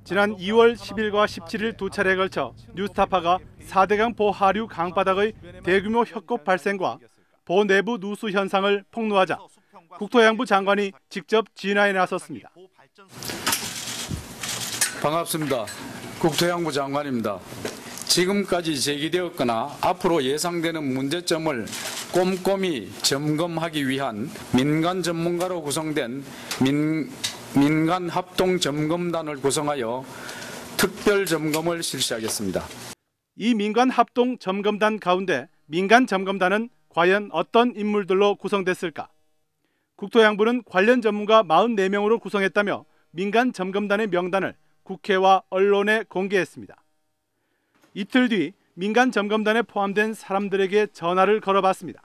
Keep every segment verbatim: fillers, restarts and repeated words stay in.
지난 이월 십일과 십칠일 두 차례에 걸쳐 뉴스타파가 사대강 보 하류 강바닥의 대규모 협곡 발생과 보 내부 누수 현상을 폭로하자 국토해양부 장관이 직접 진화에 나섰습니다. 반갑습니다. 국토해양부 장관입니다. 지금까지 제기되었거나 앞으로 예상되는 문제점을 꼼꼼히 점검하기 위한 민간 전문가로 구성된 민, 민간 합동 점검단을 구성하여 특별 점검을 실시하겠습니다. 이 민간 합동 점검단 가운데 민간 점검단은 과연 어떤 인물들로 구성됐을까? 국토해양부는 관련 전문가 사십사 명으로 구성했다며 민간 점검단의 명단을 국회와 언론에 공개했습니다. 이틀 뒤 민간 점검단에 포함된 사람들에게 전화를 걸어봤습니다.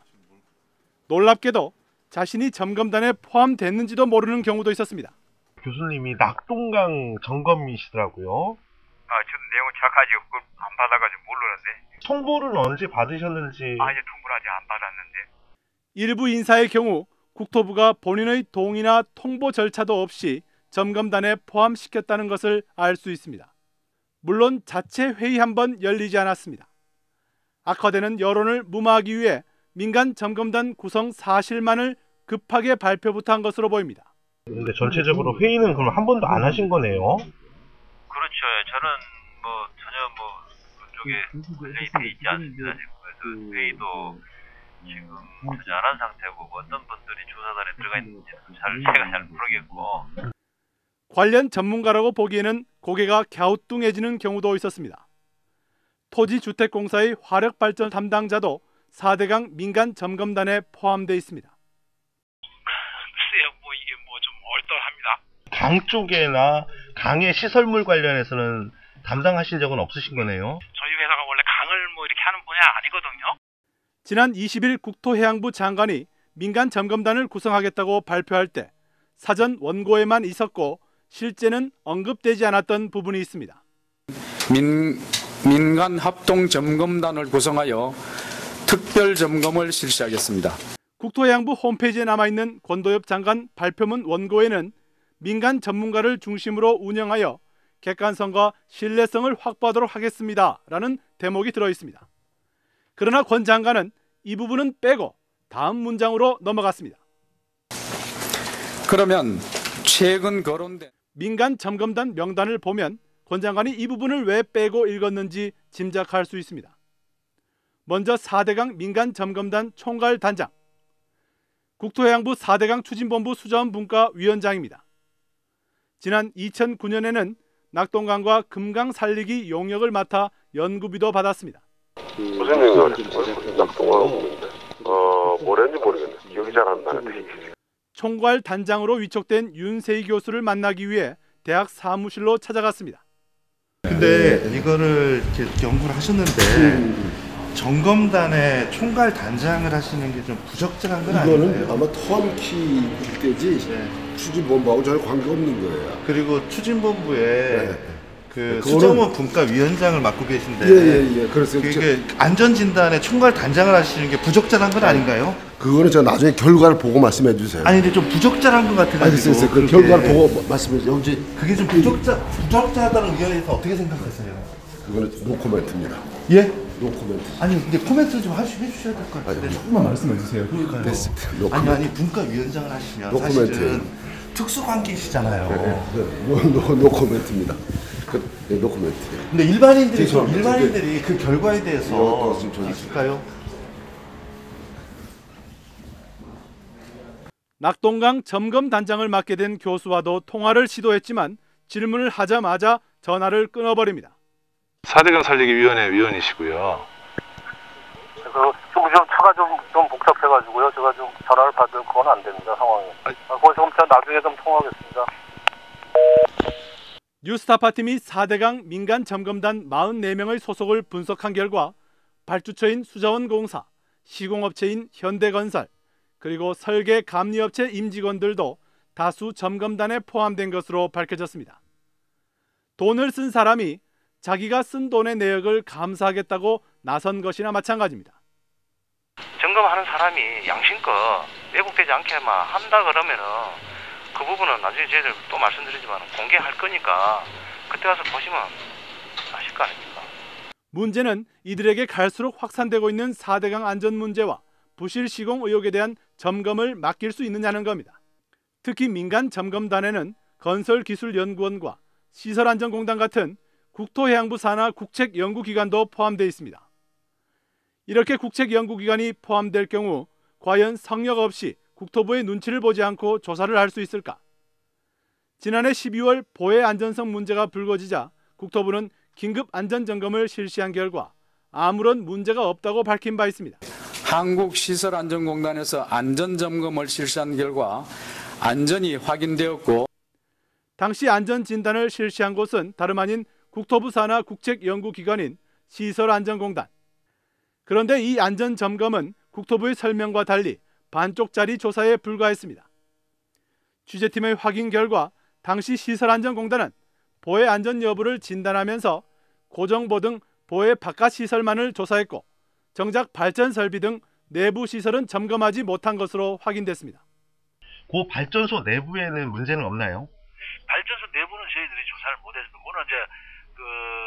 놀랍게도 자신이 점검단에 포함됐는지도 모르는 경우도 있었습니다. 교수님이 낙동강 점검이시더라고요. 아, 저는 내용을 정확하지 그걸 안 받아가지고 모르는데. 통보를 언제 받으셨는지. 아니, 통보를 아직 안 받았는데. 일부 인사의 경우 국토부가 본인의 동의나 통보 절차도 없이 점검단에 포함시켰다는 것을 알 수 있습니다. 물론 자체 회의 한 번 열리지 않았습니다. 악화되는 여론을 무마하기 위해 민간 점검단 구성 사실만을 급하게 발표부터 한 것으로 보입니다. 근데 전체적으로 회의는 그럼 한 번도 안 하신 거네요? 그렇죠. 저는 뭐 전혀 뭐 그쪽에 관련이 돼 있지 않습니다. 그래서 회의도 지금 전혀 안 한 상태고 어떤 분들이 조사단에 들어가 있는지는 잘 제가 잘 모르겠고. 관련 전문가라고 보기에는 고개가 갸우뚱해지는 경우도 있었습니다. 토지주택공사의 화력발전 담당자도 사대강 민간 점검단에 포함되어 있습니다. 글쎄요, 뭐 이게 뭐 좀 얼떨합니다. 강 쪽에나 강의 시설물 관련해서는 담당하신 적은 없으신 거네요? 저희 회사가 원래 강을 뭐 이렇게 하는 분야 아니거든요. 지난 이십일 국토해양부 장관이 민간 점검단을 구성하겠다고 발표할 때 사전 원고에만 있었고 실제는 언급되지 않았던 부분이 있습니다. 민, 민간 합동 점검단을 구성하여 특별 점검을 실시하겠습니다. 국토해양부 홈페이지에 남아있는 권도엽 장관 발표문 원고에는 민간 전문가를 중심으로 운영하여 객관성과 신뢰성을 확보하도록 하겠습니다 라는 대목이 들어있습니다. 그러나 권 장관은 이 부분은 빼고 다음 문장으로 넘어갔습니다. 그러면 최근 거론된 민간 점검단 명단을 보면 권 장관이 이 부분을 왜 빼고 읽었는지 짐작할 수 있습니다. 먼저 사대강 민간 점검단 총괄 단장, 국토해양부 사대강 추진본부 수자원분과 위원장입니다. 지난 이천구 년에는 낙동강과 금강 살리기 용역을 맡아 연구비도 받았습니다. 무슨 용역을 낙동강하고 어 뭐랬는지 모르겠네. 기억이 잘 안 나는데. 총괄 단장으로 위촉된 윤세희 교수를 만나기 위해 대학 사무실로 찾아갔습니다. 근데 이거를 이렇게 연구를 하셨는데 음. 점검단의 총괄 단장을 하시는 게 좀 부적절한 건 아닌가요? 이거는 아마 턴키 때지 네. 추진본부하고 전혀 관계없는 거예요. 그리고 추진본부에 네. 그 그거는... 수정원 분과위원장을 맡고 계신데 예예예 예, 예. 그래서 그게 안전진단의 총괄 단장을 하시는 게 부적절한 건 아닌가요? 그거는 제가 나중에 결과를 보고 말씀해 주세요. 아니 근데 좀 부적절한 것 같아가지고. 알겠어요. 그 결과를 보고 말씀해 주세요. 여기 그게 좀 부적절 부적절하다는 의견에서 어떻게 생각하세요? 그거는 노코멘트입니다. 예? 노코멘트. 아니 근데 코멘트를 좀 하시, 해주셔야 될 것 같은데. 조금만 말씀해 주세요. 그러니까요. 됐습니다. 아니 아니 분과위원장을 하시면 노코멘트. 사실은 특수관계시잖아요. 네, 네. 노, 노, 노코멘트입니다. 그, 네, 노코멘트. 근데 일반인들이 죄송합니다. 일반인들이 그 결과에 대해서 좀 있을까요? 낙동강 점검단장을 맡게 된 교수와도 통화를 시도했지만 질문을 하자마자 전화를 끊어버립니다. 사대강 살리기위원회 위원이시고요. 좀, 좀 차가 좀, 좀 복잡해가지고요. 제가 좀 전화를 받을 건 안 됩니다, 상황이. 아, 그거 좀 나중에 좀 통화하겠습니다. 뉴스타파 팀이 사대강 민간 점검단 사십사 명의 소속을 분석한 결과 발주처인 수자원공사, 시공업체인 현대건설, 그리고 설계 감리업체 임직원들도 다수 점검단에 포함된 것으로 밝혀졌습니다. 돈을 쓴 사람이 자기가 쓴 돈의 내역을 감사하겠다고 나선 것이나 마찬가지입니다. 점검하는 사람이 양심껏 왜곡되지 않게만 한다 그러면은 그 그 부분은 나중에 저희들 또 말씀드리지만 공개할 거니까 그때 가서 보시면 아실 거 아닙니까? 문제는 이들에게 갈수록 확산되고 있는 사대강 안전 문제와 부실 시공 의혹에 대한 점검을 맡길 수 있느냐는 겁니다. 특히 민간 점검단에는 건설기술연구원과 시설안전공단 같은 국토해양부 산하 국책연구기관도 포함되어 있습니다. 이렇게 국책연구기관이 포함될 경우 과연 성역 없이 국토부의 눈치를 보지 않고 조사를 할 수 있을까? 지난해 십이월 보해 안전성 문제가 불거지자 국토부는 긴급 안전점검을 실시한 결과 아무런 문제가 없다고 밝힌 바 있습니다. 한국시설안전공단에서 안전점검을 실시한 결과 안전이 확인되었고 당시 안전진단을 실시한 곳은 다름 아닌 국토부 산하 국책연구기관인 시설안전공단. 그런데 이 안전점검은 국토부의 설명과 달리 반쪽짜리 조사에 불과했습니다. 취재팀의 확인 결과 당시 시설안전공단은 보해 안전 여부를 진단하면서 고정보 등 보해 바깥 시설만을 조사했고 정작 발전 설비 등 내부 시설은 점검하지 못한 것으로 확인됐습니다. 그 발전소 내부에는 문제는 없나요? 발전소 내부는 저희들이 조사를 못했습니다. 물론 이제 그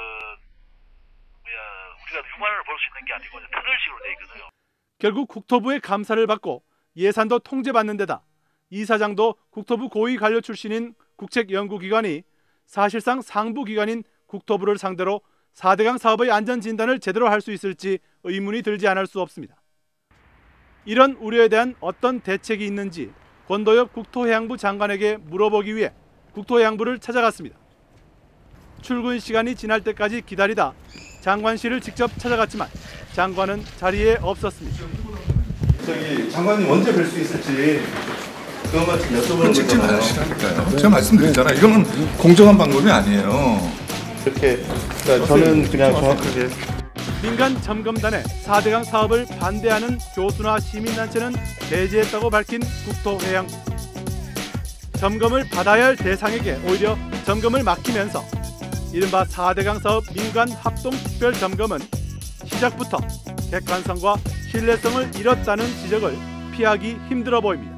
뭐야 우리가 육안으로 볼 수 있는 게 아니고 이제 터널식으로 돼 있거든요. 결국 국토부의 감사를 받고 예산도 통제받는 데다 이사장도 국토부 고위 관료 출신인 국책연구기관이 사실상 상부기관인 국토부를 상대로 사대강 사업의 안전진단을 제대로 할 수 있을지 의문이 들지 않을 수 없습니다. 이런 우려에 대한 어떤 대책이 있는지 권도엽 국토해양부 장관에게 물어보기 위해 국토해양부를 찾아갔습니다. 출근 시간이 지날 때까지 기다리다 장관실을 직접 찾아갔지만 장관은 자리에 없었습니다. 저기 장관님 언제 뵐 수 있을지 그것만 좀 여쭤보는 찍지 마시라니까요. 제가 말씀드렸잖아요. 이거는 공정한 방법이 아니에요. 이렇게 그러니까 저는 그냥 정확하게 민간 점검단의 사대강 사업을 반대하는 교수나 시민단체는 배제했다고 밝힌 국토해양부. 점검을 받아야 할 대상에게 오히려 점검을 맡기면서 이른바 사대강 사업 민간 합동 특별 점검은 시작부터 객관성과 신뢰성을 잃었다는 지적을 피하기 힘들어 보입니다.